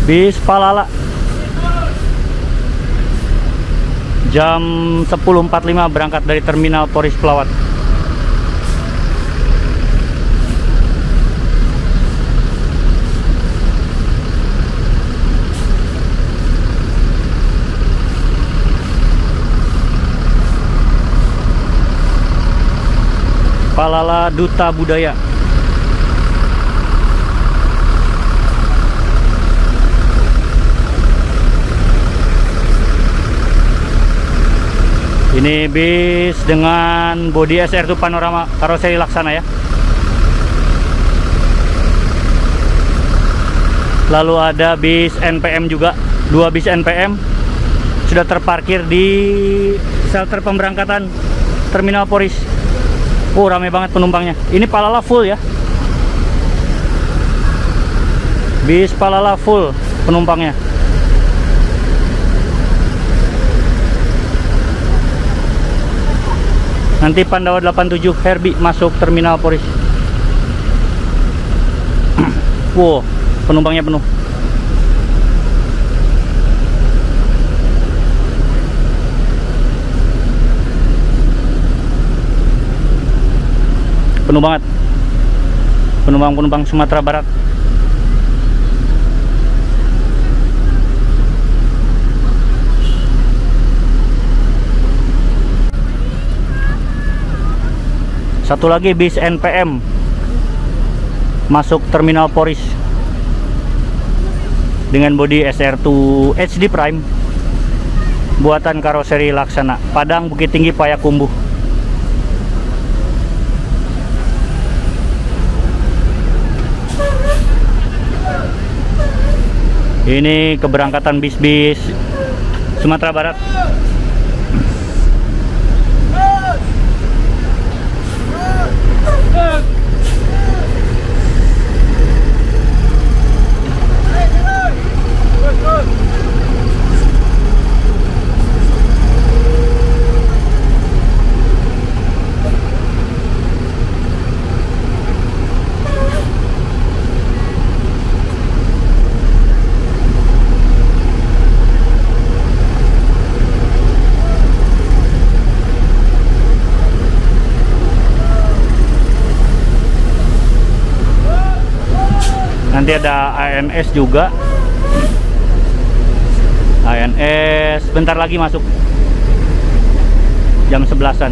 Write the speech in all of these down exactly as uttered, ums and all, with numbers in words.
Bis Palala. Jam sepuluh empat puluh lima berangkat dari Terminal Poris Pelawat. Palala Duta Budaya. Ini bis dengan bodi S R dua Panorama karoseri Laksana ya. Lalu ada bis N P M juga, dua bis N P M sudah terparkir di shelter pemberangkatan Terminal Poris. Oh, ramai banget penumpangnya. Ini Palala full ya. Bis Palala full penumpangnya. Nanti Pandawa delapan puluh tujuh Herbie masuk Terminal Poris. Wow, penumpangnya penuh. Penuh banget. Penumpang-penumpang Sumatera Barat. Satu lagi bis N P M masuk Terminal Poris dengan bodi S R dua H D Prime buatan karoseri Laksana, Padang Bukit Tinggi Payakumbuh. Ini keberangkatan bis-bis Sumatera Barat. Nanti ada A N S juga. A N S bentar lagi masuk jam sebelasan.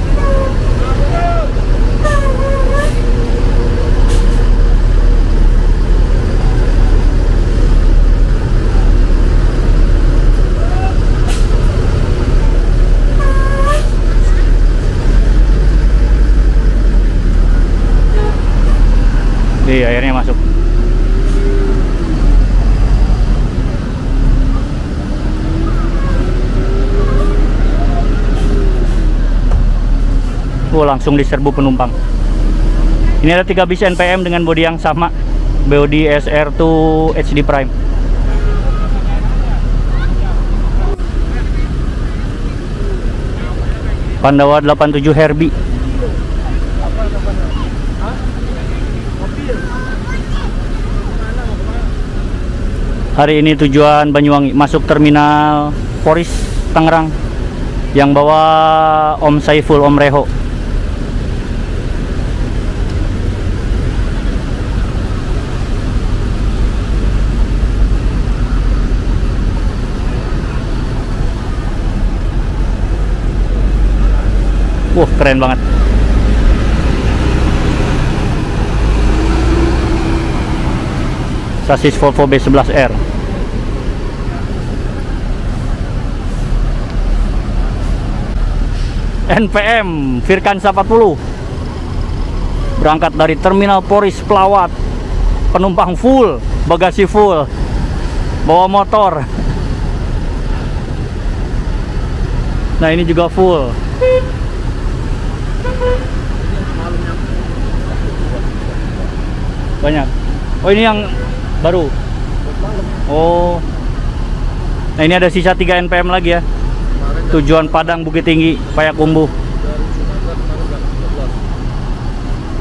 Di akhirnya masuk. Oh, langsung diserbu penumpang. Ini ada tiga bis N P M dengan bodi yang sama, bodi S R dua H D Prime. Pandawa delapan puluh tujuh Herbie. Hari ini tujuan Banyuwangi, masuk Terminal Poris Tangerang yang bawa Om Saiful, Om Reho. Wah, keren banget. Sasis Volvo B sebelas R. N P M Firkansa empat puluh berangkat dari Terminal Poris Pelawat. Penumpang full, bagasi full, bawa motor. Nah, ini juga full. Banyak. Oh, ini yang baru. Oh. Nah, ini ada sisa tiga N P M lagi ya. Tujuan Padang Bukit Tinggi Payakumbuh.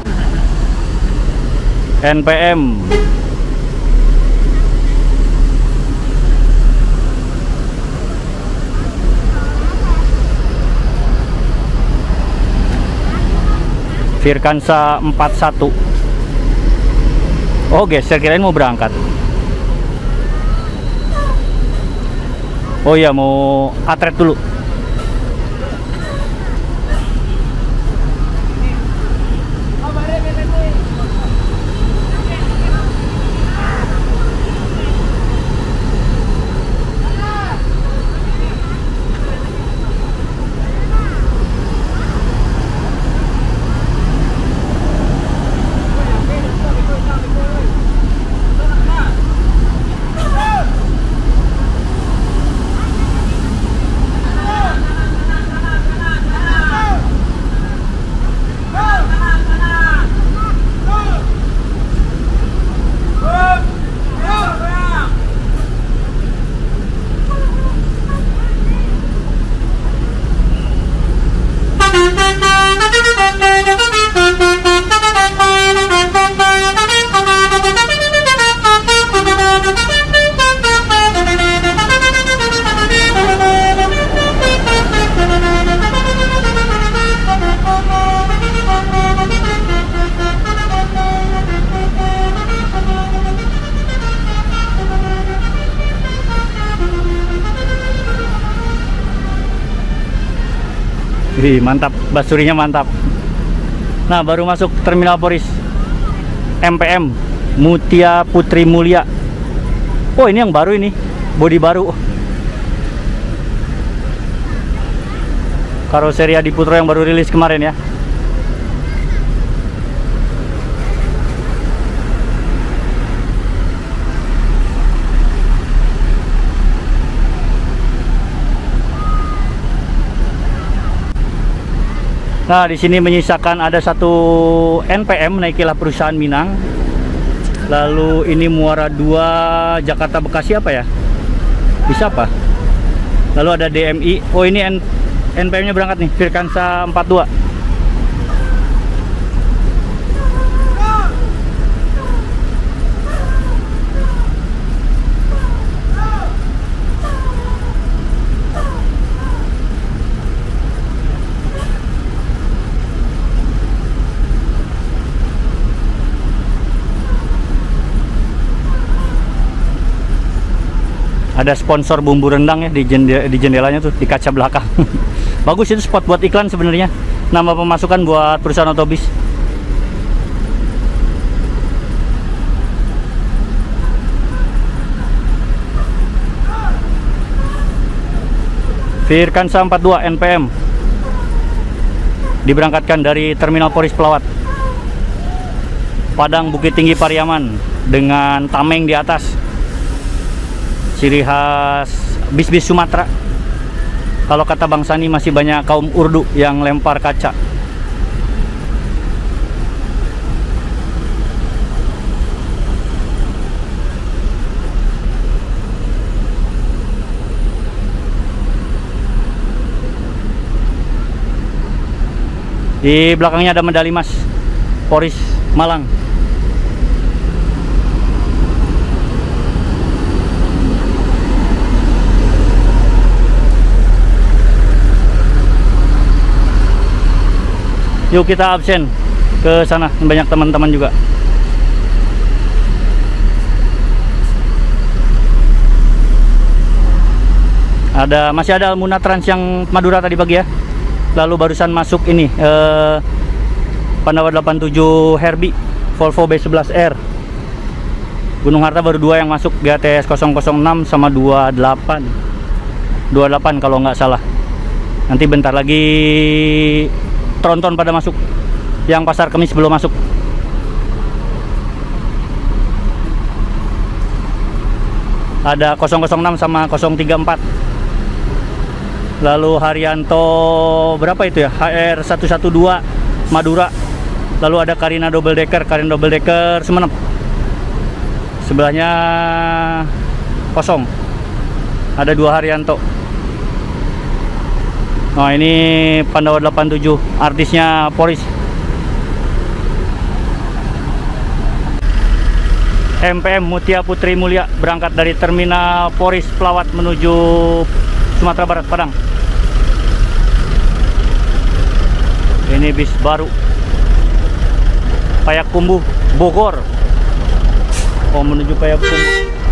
N P M Firkansa empat satu. Oh geser, kirain mau berangkat. Oh iya, mau atret dulu. Wih, mantap, basurinya mantap. Nah, baru masuk Terminal Poris M P M Mutia Putri Mulia. Oh, ini yang baru ini, bodi baru. Karoseri Adi Putro yang baru rilis kemarin ya. Nah, di sini menyisakan ada satu N P M, naikilah perusahaan Minang. Lalu ini Muara dua Jakarta Bekasi apa ya? Bisa apa? Lalu ada D M I. Oh, ini N P M-nya berangkat nih, Firkansa empat dua. Ada sponsor bumbu rendang ya di, jendela, di jendelanya tuh, di kaca belakang. Bagus itu spot buat iklan sebenarnya. Nama pemasukan buat perusahaan otobis. Firkansa empat dua N P M diberangkatkan dari Terminal Poris Pelawat, Padang Bukit Tinggi Pariaman, dengan tameng di atas. Ciri khas bis-bis Sumatera. Kalau kata Bang Sani, masih banyak kaum Urdu yang lempar kaca. Di belakangnya ada medali emas Poris Malang. Yuk kita absen ke sana, banyak teman-teman juga. Ada masih ada Almuna Trans yang Madura tadi pagi ya. Lalu barusan masuk ini eh, Pandawa delapan tujuh Herbie Volvo B sebelas R. Gunung Harta baru dua yang masuk, G T S nol nol enam sama dua delapan dua delapan kalau nggak salah. Nanti bentar lagi Tronton pada masuk, yang Pasar Kemis belum masuk. Ada nol nol enam sama nol tiga empat. Lalu Haryanto berapa itu ya, H R seratus dua belas Madura. Lalu ada Karina Double Decker, Karina Double Decker Sumenep. Sebelahnya kosong, ada dua Haryanto. Nah, ini Pandawa delapan tujuh, artisnya Poris. M P M Mutia Putri Mulia berangkat dari Terminal Poris Pelawat menuju Sumatera Barat, Padang. Ini bis baru. Payakumbuh, Bogor. Oh, menuju Payakumbuh.